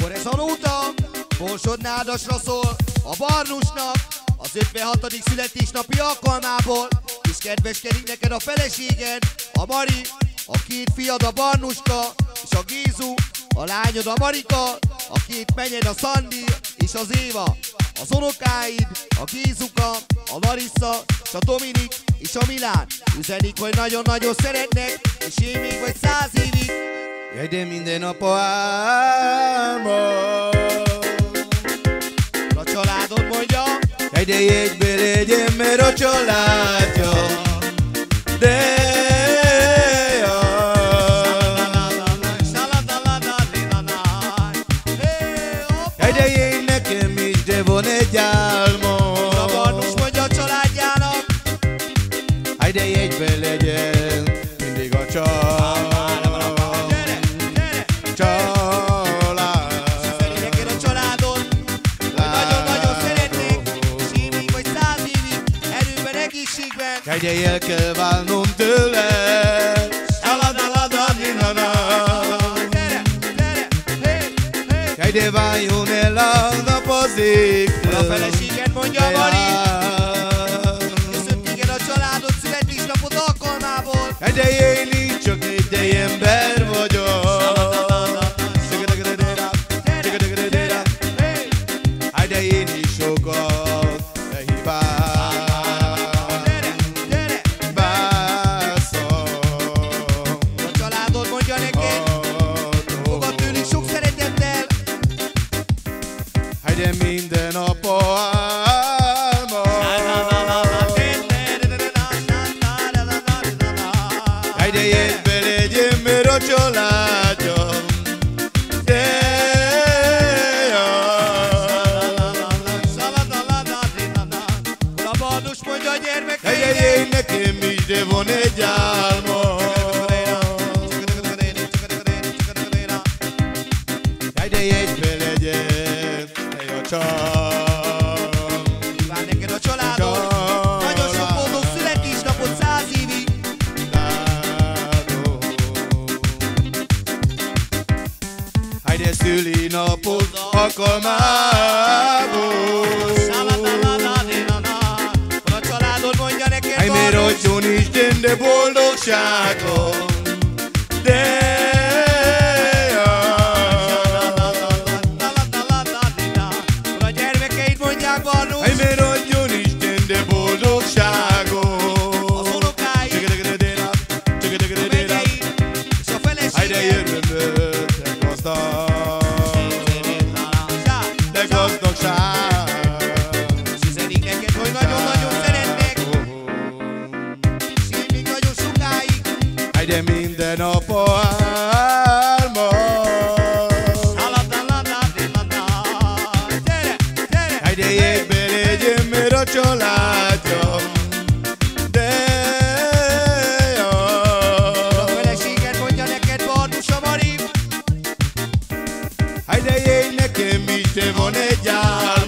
Oreszalóta, Borsod-Nádasra szól a Barnusnak az 56. születésnapi alkalmából, és kedveskedik neked a feleséged, a Mari, a két fiad a Barnuska és a Gézu, a lányod a Marika, a két menyed a Szandi és az Éva, az unokáid, a Gézuka, a Larissa, és a Dominik és a Milán. Üzenik, hogy nagyon-nagyon szeretnek, és én még vagy 100 évig. Jaj, de minden nap a álmom. A családod mondja. Jaj, de jegyből legyen, mert a családja. De jaj, de én nekem is, de van egy álmom. A Barnus mondja a családjának. Jaj, de jegyből legyen mindig a család. Jaj, de el kell válnom tőle. Jaj, de váljon el a nap az égtől. A feleséged mondja a Mari. Köszönöm téged a családod születésnapod alkalmából. Jaj, de én így csak egy ember vagyok. Jaj, de én is sokat hibázom. De minden nap a álmom. Jaj, de jegybe legyen, mert a családja. De a Barnus mondja a gyermekeinek. jaj, de én nekem is, de van egy álmom. Jaj, de jegybe legyen. Kíván neked a családod, nagyon sok boldog születésnapot 100 évig. Jaj, de szülinapod alkalmából. A családod mondja neked, jaj, mert adjon Isten, de boldogságot. De jaj, mert adjon Isten, de boldogságot. Az unokáid, a megyeid, és a jaj, de feleséged. jövőből te gazdag, de gazdagság. És üzenik neked, hogy nagyon-nagyon szeretnek, és én még nagyon sokáig. Jaj, de minden nap a álmom. Jaj, de jegybe legyen, mert a családja. De A feleséged mondja neked, Barnus a Mari. jaj, de én nekem is, de van egy álmom.